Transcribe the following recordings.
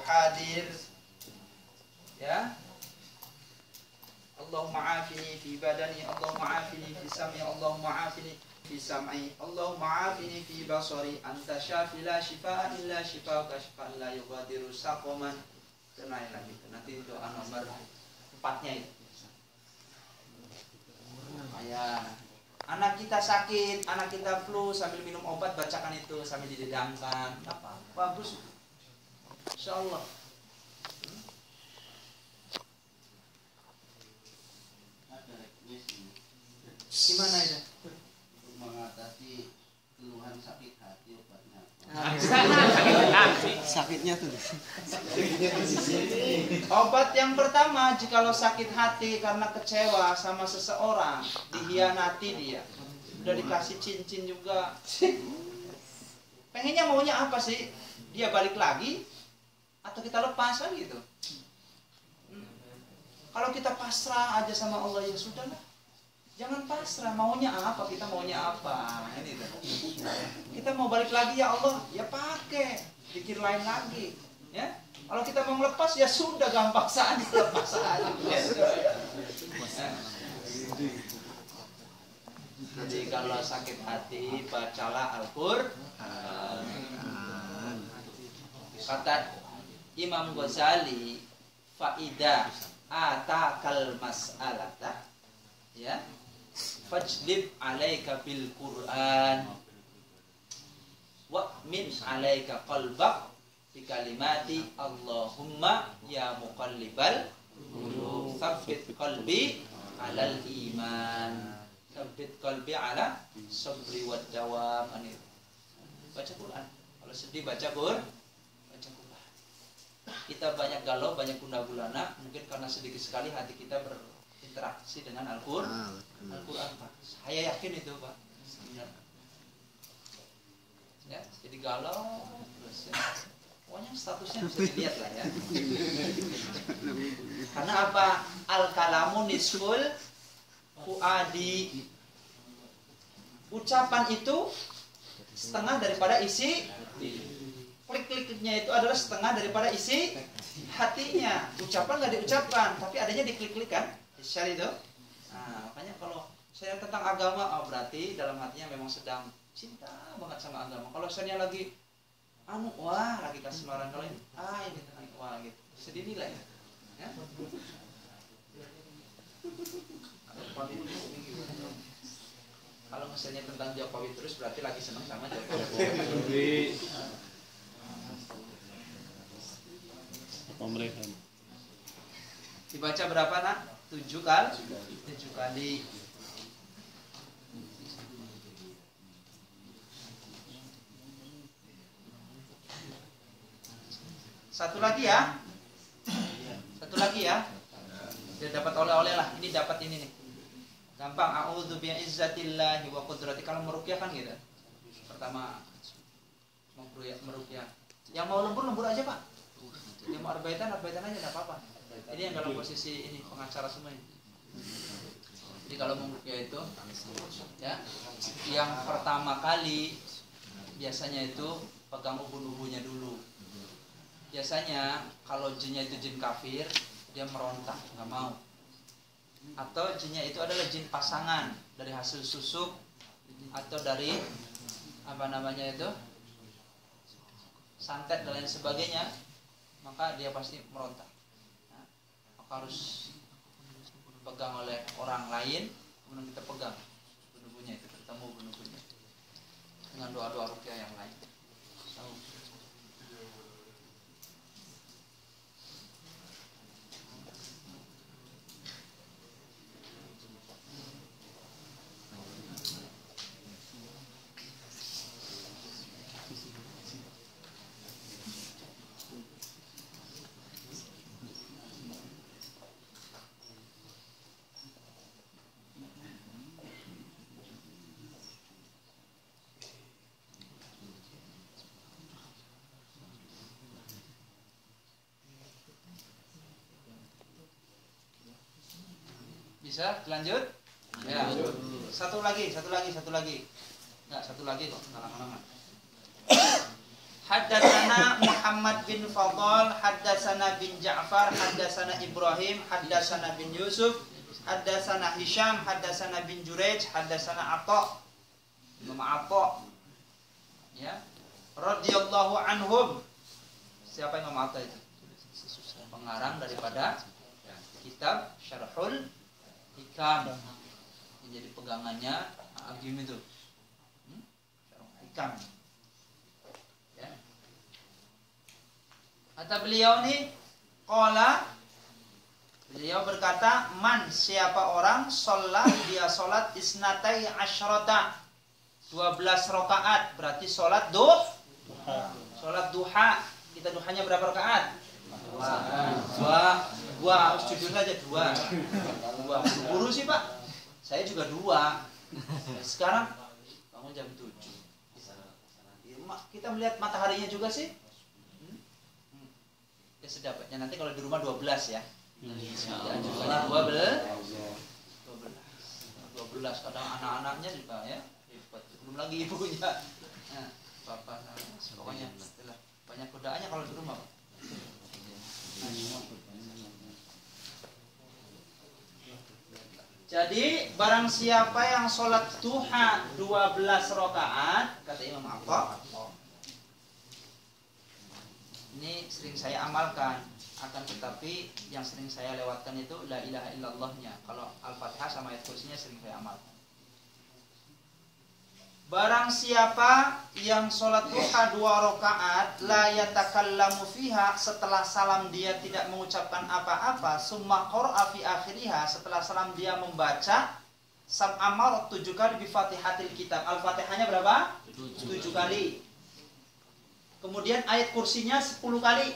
hadir. Ya. Allahumma afini fi badani, Allahumma afini fi sam'i, Allahumma afini fi sam'i, Allahumma afini fi basari, anta syafi la shifaa illa shifauka shifaan la yughadiru saqaman. Kenai lagi. Nanti doa nomor 4-nya itu. Ya. Anak kita sakit, anak kita flu, sambil minum obat bacakan itu sambil didedangkan. Apa? Bagus. Insyaallah. Gimana itu? Untuk mengatasi keluhan sakit hati obatnya. Sakitnya tuh. Obat yang pertama, jikalau sakit hati karena kecewa sama seseorang, dihianati dia, udah dikasih cincin juga, pengennya maunya apa sih? Dia balik lagi atau kita lepas kan gitu? Kalau kita pasrah aja sama Allah, ya sudahlah. Jangan pasrah, maunya apa, kita maunya apa. Ini tuh. Kita mau balik lagi, ya Allah, ya pakai, pikir lain lagi, ya. Kalau kita mau lepas, ya sudah, gampang saja, lepas saja. Jadi kalau sakit hati, bacalah Al-Qur'an. Kata Imam Ghazali, faida atakal mas'alata, ya, fajlib alaika bil Qur'an wa min alaika qalbak bi kalimati Allahumma ya muqallibal qulub tsabbit qalbi alal iman, tsabbit qalbi ala sabri wad dawam. Baca Quran. Kalau sedih baca Quran. Kita banyak galau, banyak gundah gulana, mungkin karena sedikit sekali hati kita berinteraksi dengan Al-Qur'an. Al-Qur'an, Pak. Saya yakin itu, Pak. Benar. Ya, jadi galau terus ya. Pokoknya statusnya bisa dilihat lah ya. Karena apa? Al-kalamu nisful fuadi. Ucapan itu setengah daripada isi. Klik-kliknya itu adalah setengah daripada isi hatinya. Ucapan nggak diucapkan, tapi adanya diklik-klik kan? Share itu. Nah, makanya kalau saya tentang agama, oh berarti dalam hatinya memang sedang cinta banget sama agama. Kalau saya lagi wah lagi kasmaran, kalau ini ini wah gitu. Sedih nilai ya. Kalau misalnya tentang Jokowi terus berarti lagi senang sama Jokowi. Pemerintahan. Dibaca berapa nak? 7 kali. 7 kali. Satu lagi ya. Satu lagi ya. Dia dapat oleh-oleh lah. Ini dapat ini nih. Gampang. A'udzu bi'izzatillahi wa qudrati. Kalau meruqyah kan gitu. Pertama meruqyah. Yang mau lembur aja, Pak. Yang mau arbaitan aja enggak apa-apa. Ini yang dalam posisi ini pengacara semua ini. Jadi kalau mau meruqyah itu ya, yang pertama kali biasanya itu pegang ubun-ubunnya dulu. Biasanya kalau jinnya itu jin kafir, dia merontak, nggak mau. Atau jinnya itu adalah jin pasangan dari hasil susuk atau dari apa namanya itu santet dan lain sebagainya, maka dia pasti merontak. Nah, maka harus pegang oleh orang lain, kemudian kita pegang bunuh-bunuhnya itu, ketemu bunuh-bunuhnya dengan doa-doa ruqyah yang lain. Bisa lanjut? Ya. Satu lagi. Enggak, satu lagi kok, lama-lama. Haddatsana Muhammad bin Fadl, haddatsana bin Ja'far, haddatsana Ibrahim, haddatsana bin Yusuf, haddatsana Hisham, haddatsana bin Jurayj, haddatsana Atha. Imam Atha. Ya. Radhiyallahu anhum. Siapa Imam Atha itu? Pengarang daripada kitab Syarhul Hikam. Yang jadi pegangannya Agim itu. Syarhul Hikam. Kata beliau nih, beliau berkata, man siapa orang sholat dia sholat isnatai asyrota 12 rakaat, berarti sholat sholat duha. Kita duhanya berapa rakaat? Dua. Harus jujur aja dua. Buru sih Pak, saya juga 2. Sekarang bangun jam 7. Kita melihat mataharinya juga sih. Ya sedapatnya, nanti kalau di rumah 12 ya. Ya jumlahnya 12. Kadang anak-anaknya juga ya hebat. Belum lagi ibunya. Nah, bapak pokoknya setelah banyak godaannya kalau di rumah. Jadi barang siapa yang sholat duha 12 rakaat, kata Imam Atha, ini sering saya amalkan, akan tetapi yang sering saya lewatkan itu la ilaha illallahnya. Kalau Al-Fatihah sama ayat kursinya sering saya amalkan. Barang siapa yang sholat duha 2 rakaat la yatakallamu fiha, setelah salam dia tidak mengucapkan apa-apa, summa qara'a fi akhiriha, setelah salam dia membaca sab'a marrat 7 kali bi Fatihatil kitab. Al-Fatihahnya berapa? 7 kali. Kemudian ayat kursinya 10 kali.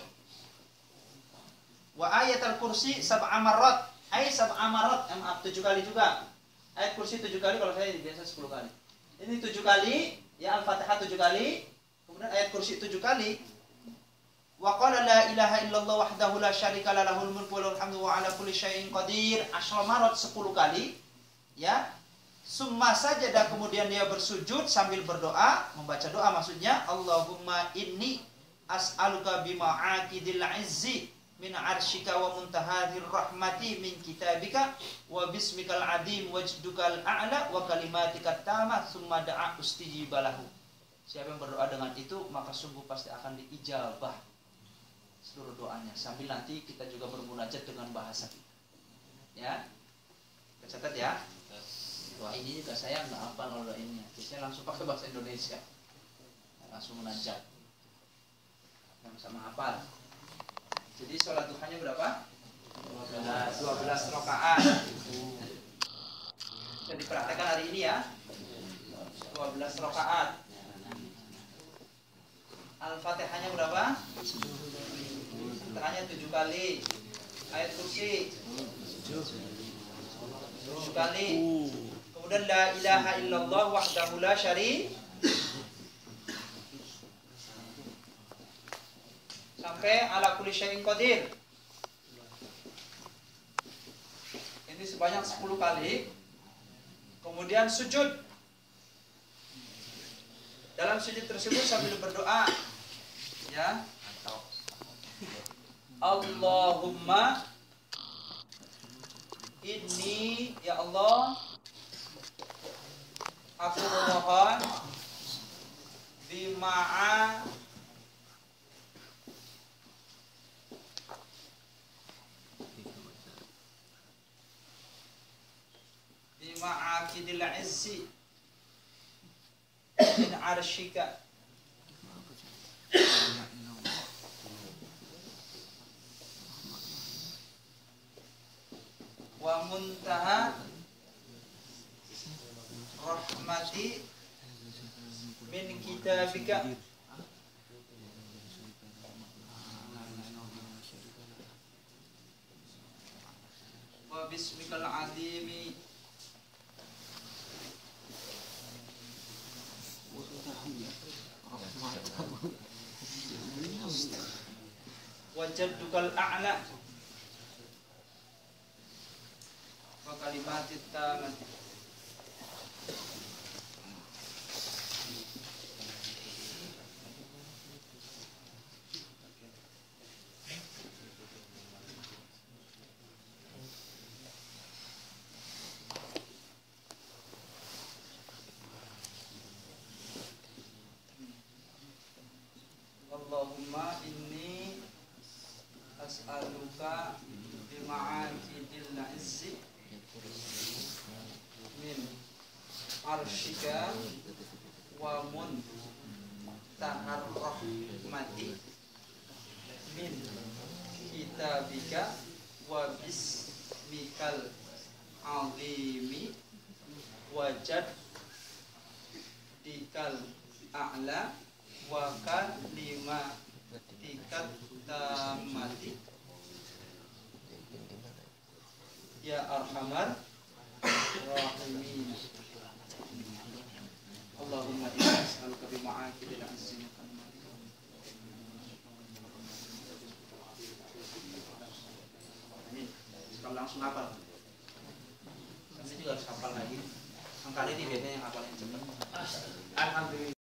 Wa ayat al-kursi sab'a marrat. Ayat sab'a marrat, 7 kali juga. Ayat kursi 7 kali, kalau saya biasa 10 kali. Ini 7 kali, ya Al-Fatihah 7 kali. Kemudian ayat kursi 7 kali. Wa qala la ilaha illallah wahdahu la syarika la lahul mulku wa lahul hamdu wa ala kulli syai'in qadir. Asyra marrat 10 kali. Ya. Summa sajadah, kemudian dia bersujud sambil berdoa, membaca doa maksudnya, Allahumma inni as'aluka bima'akidil izzi min arsyika wa muntahadhir rahmati min kitabika wa bismikal adim wajdukal a'la wa kalimatika tamah summa da'a ustijibalahu. Siapa yang berdoa dengan itu maka sungguh pasti akan diijabah seluruh doanya. Sambil nanti kita juga bermunajat dengan bahasa kita. Ya. Catat ya. Wah ini juga saya nggak hafal kalau ini. Biasanya langsung pakai bahasa Indonesia, langsung munajat, sama-sama hafal. Jadi sholat duhanya berapa? 12 rakaat. Jadi dipraktekkan hari ini ya. 12 rakaat. Al-Fatihahnya berapa? Fatihahnya 7 kali. Ayat kursi 7 kali. Kemudian la ilaha illallah wahdahu la syarika sampai ala kulli syai'in qadir. Ini sebanyak 10 kali. Kemudian sujud. Dalam sujud tersebut sambil berdoa, ya, Allahumma inni, ya Allah, aku memohon bima'a bima'akidil izzi min arsyika wa muntaha rahmati min kitabika wa bismikal azimi wa jaddukal a'la wa kalimatit tamat. Allahumma inni as'aluka bima'akidil izzi min arshika wa muntahar rahmati min kitabika wa bismikal azimi wajad dikal a'la wa kalimatikal tamati ya arhamar rahimin. Allahumma inni as'aluka bima'akidil azzi min kalimati. Amin. Sekarang langsung hafal. Nanti juga harus hafal lagi. Kali ini biasanya yang hafal yang cepat. Alhamdulillah.